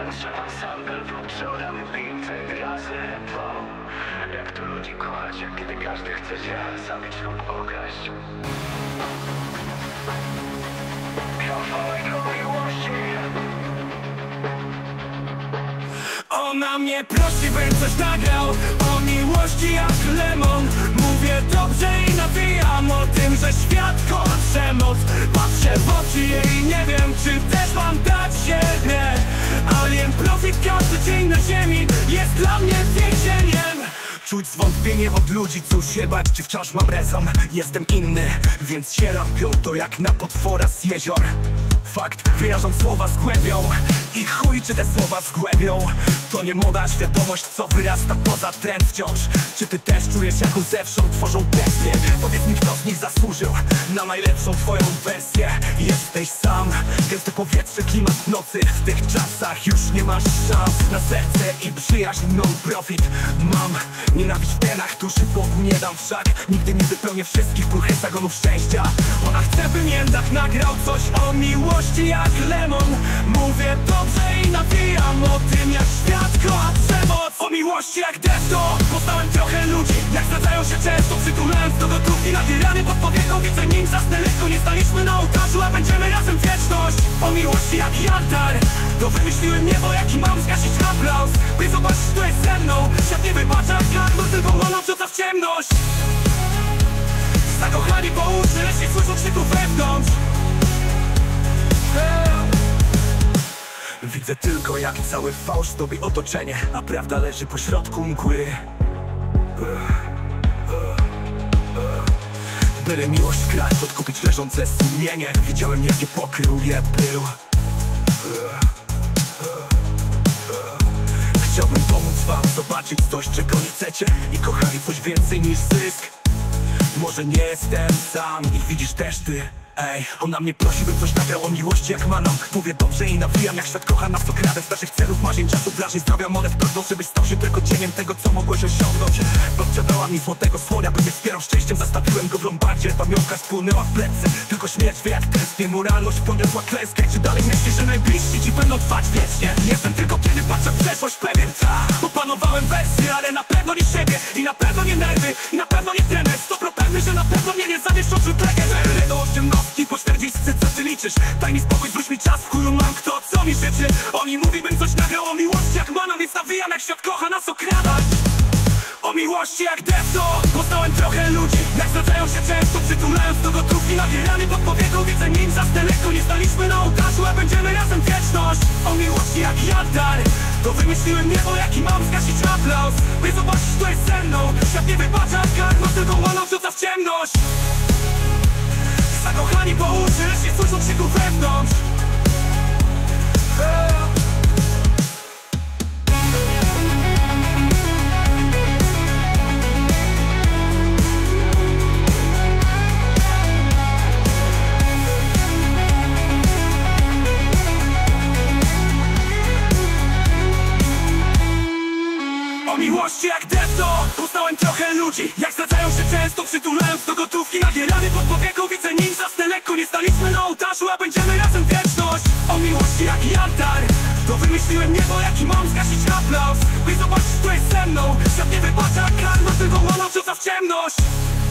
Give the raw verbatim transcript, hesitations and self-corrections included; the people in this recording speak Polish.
Tańczę ansambel, wieczorem bity razy po. Jak tu ludzi kochać, jak kiedy każdy chce cię zabić lub okraść. Kawałek o miłości. Ona mnie prosi, bym coś nagrał o miłości jak lemon. Mówię dobrze i nawijam o tym, że świat kocha przemoc. Patrzę w oczy jej i nie wiem, czy też mam dać się, nie. Alien profit, każdy dzień na ziemi jest dla mnie więzieniem. Czuć zwątpienie od ludzi, cóż się bać, czy wciąż mam rezon. Jestem inny, więc się robią to jak na potwora z jezior. Fakt, wyrażam słowa z głębią i chuj, czy te słowa zgłębią. To nie moda, świadomość, co wyrasta poza trend wciąż. Czy ty też czujesz, jak zewsząd tworzą bestie? Powiedz mi, kto z nich zasłużył na najlepszą twoją wersję. Jesteś sam, gęste powietrze, klimat nocy. W tych czasach już nie masz szans na serce i przyjaźń non-profit. Mam nienawiść w tenach, duszy Bogu nie dam wszak. Nigdy nie wypełnię wszystkich pól heksagonów szczęścia. Ona chce, bym jednak nagrał coś o miłości jak lemon. Mówię dobrze i nawijam o tym, jak świat kocha przemoc. O miłości jak defto. Poznałem trochę ludzi, jak zdradzają się często, przytulając do gotówki na rany pod powieką. Widzę nim zasnę lekko, nie staliśmy na ołtarzu, a będziemy razem wieczność. O miłości jak altar. To wymyśliłem niebo, jaki mam zgasić aplauz. By zobaczyć, kto jest ze mną. Świat nie wybacza karno, tylko ona wrzuca w ciemność. Zakochani po uszy, lecz nie słyszą krzyku wewnątrz. Widzę tylko, jak cały fałsz zdobi otoczenie, a prawda leży pośrodku mgły. Byle miłość kraj, odkupić leżące sumienie. Widziałem, jakie pokrył je pył. Chciałbym pomóc wam zobaczyć coś, czego nie chcecie i kochali coś więcej niż zysk. Może nie jestem sam i widzisz też ty. Ej, ona mnie prosi, bym coś nagrał o miłości jak maną. Mówię dobrze i nawijam, jak świat kocha nas, to kradę z naszych celów, marzeń, czasu, wrażeń, zdrowia, monet prawdą, żebyś stał się tylko cieniem tego, co mogłeś osiągnąć. Babcia dała mi złotego słonia, by mnie wspierał szczęściem. Zastawiłem go w lombardzie, pamiątka spłynęła w plecy. Tylko śmierć wie jak tęsknię, moralność poniosła klęskę. Czy dalej myślisz, że najbliżsi ci będą trwać wiecznie? Jestem tylko, kiedy patrzę w przeszłość pewien. Ta, opanowałem wersję, ale na pewno nie siebie. I na pewno nie nerwy, i na pewno nie trener. Stopro pewny, że na pewno mnie nie zawiesz oczu treger. Do osiemnastki po czterdziestce, co ty liczysz? Daj mi spokój, zwróć mi czas, w chuju mam kto, co mi życzy. Oni mówi, bym coś nagrał o miłości jak maną, więc nawijam, jak świat kocha nas okradać. O miłości jak defto. Poznałem trochę ludzi, jak zdradzają się często, przytulając do gotówki na rany pod powieką. Widzę nim zasnę lekko, nie staliśmy na ołtarzu, a będziemy razem wieczność. O miłości jak altar. To wymyśliłem niebo, jaki mam zgasić aplauz. By zobaczyć, kto jest ze mną. Świat nie wybacza karno, tylko ona wrzuca w ciemność. Zakochani po uszy, lecz nie słyszą krzyku wewnątrz. O miłości jak defto. Poznałem trochę ludzi, jak zdradzają się często, przytulając do gotówki na rany pod powieką. Widzę nim zasnę lekko, nie staliśmy na ołtarzu, a będziemy razem wieczność. O miłości jak altar. To wymyśliłem niebo, jaki mam zgasić aplauz. By zobaczyć, kto jest ze mną. Świat nie wybacza karno, tylko ona wrzuca w ciemność.